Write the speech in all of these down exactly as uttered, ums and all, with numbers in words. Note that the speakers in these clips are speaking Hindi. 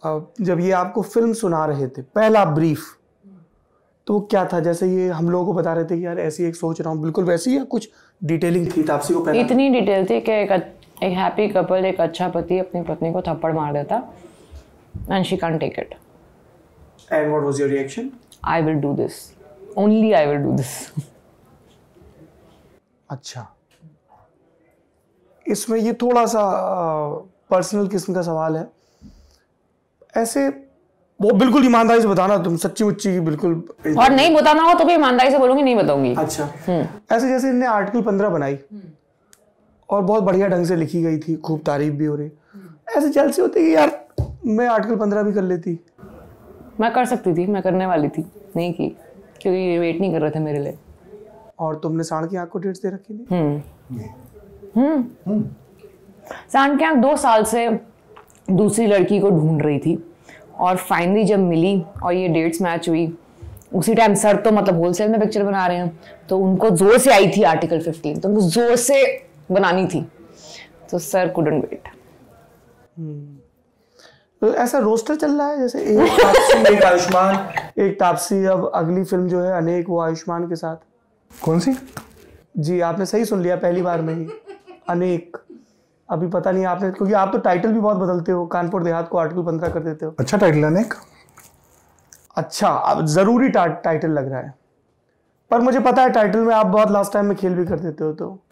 जब ये आपको फिल्म सुना रहे थे पहला ब्रीफ, तो वो क्या था? जैसे ये हम लोगों को बता रहे थे कि यार ऐसी एक सोच रहा हूँ, बिल्कुल वैसी या कुछ डिटेलिंग थी तापसी को पहले? इतनी डिटेल थी कि एक एक हैप्पी कपल, एक अच्छा पति अपनी पत्नी को थप्पड़ मार देता and she can't take it. And what was your reaction? I will do this, only I will do this. अच्छा, इसमें ये थोड़ा सा पर्सनल किस्म का सवाल है. ऐसे वो बिल्कुल ईमानदारी से बताना, तुम सच्ची मुच्ची की बिल्कुल, और नहीं बताना हो तो भी ईमानदारी से बोलूंगी, नहीं बताऊंगी. अच्छा. ऐसे जैसे इनने आर्टिकल पंद्रह बनाई और बहुत बढ़िया ढंग से लिखी गई थी, खूब तारीफ भी हो रही, ऐसे जलसी होती कि यार मैं आर्टिकल पंद्रह भी कर लेती. मैं कर सकती थी, मैं करने वाली थी, नहीं की, क्योंकि वेट नहीं कर रहे थे मेरे लिए. और तुमने सांड की आंख को डेट्स दे रखी थी? हम्म हम्म सांड की आंख दो साल से दूसरी लड़की को ढूंढ रही थी और फाइनली जब मिली और ये डेट्स मैच हुई, उसी टाइम सर तो मतलब होलसेल में पिक्चर बना रहे हैं, तो उनको जोर से आई थी आर्टिकल फिफ्टीन, तो उनको जोर से बनानी थी, तो सर कुडंट वेट. तो ऐसा रोस्टर चल रहा है जैसे एक तापसी एक आयुष्मान, एक तापसी, अब अगली फिल्म जो है अनेक, वो आयुष्मान के साथ. कौन सी? जी आपने सही सुन लिया, पहली बार में ही अनेक. अभी पता नहीं आपने, क्योंकि आप तो टाइटल भी बहुत बदलते हो, कानपुर देहात को आर्टिकल पंद्रह कर देते हो. अच्छा टाइटल अनेक. अच्छा, अब जरूरी टा, टाइटल लग रहा है, पर मुझे पता है टाइटल में आप बहुत लास्ट टाइम में खेल भी कर देते हो. तो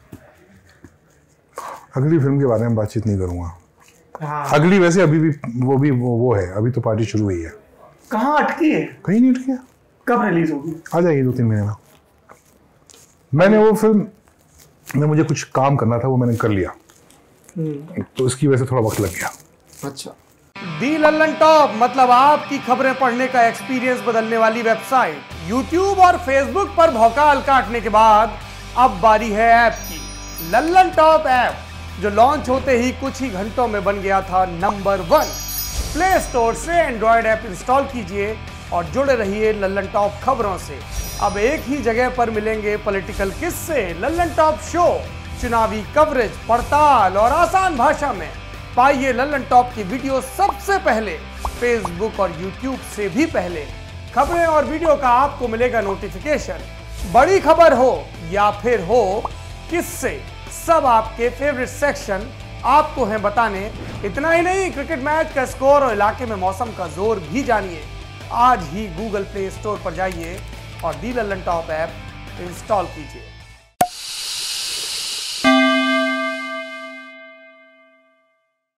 अगली फिल्म के बारे में बातचीत नहीं करूंगा. हाँ. अगली वैसे अभी भी वो भी वो, वो है, अभी तो पार्टी शुरू हुई है. कहाँ अटकी है? कहीं नहीं अटकी है. कब रिलीज होगी? आ जाएगी दो तीन महीने में. मैंने वो फिल्म में मुझे कुछ काम करना था, वो मैंने कर लिया, तो इसकी वजह से थोड़ा वक्त लग गया. अच्छा. दी लल्लनटॉप मतलब आपकी खबरें पढ़ने का एक्सपीरियंस बदलने वाली वेबसाइट. यूट्यूब और फेसबुक पर भौकाल काटने के बाद अब बारी है ऐप की. लल्लनटॉप ऐप जो लॉन्च होते ही कुछ ही घंटों में बन गया था नंबर वन. प्ले स्टोर से एंड्रॉयड ऐप इंस्टॉल कीजिए और जुड़े रहिए लल्लनटॉप खबरों से. अब एक ही जगह पर मिलेंगे पॉलिटिकल किस्से, लल्लनटॉप शो, चुनावी कवरेज, पड़ताल और आसान भाषा में. पाइए लल्लनटॉप की वीडियो सबसे पहले, फेसबुक और यूट्यूब से भी पहले. खबरें और वीडियो का आपको मिलेगा नोटिफिकेशन. बड़ी खबर हो या फिर हो किस्से, सब आपके फेवरेट सेक्शन आपको हैं बताने. इतना ही नहीं, क्रिकेट मैच का स्कोर और इलाके में मौसम का जोर भी जानिए. आज ही गूगल प्ले स्टोर पर जाइए और दी लल्लनटॉप ऐप इंस्टॉल कीजिए.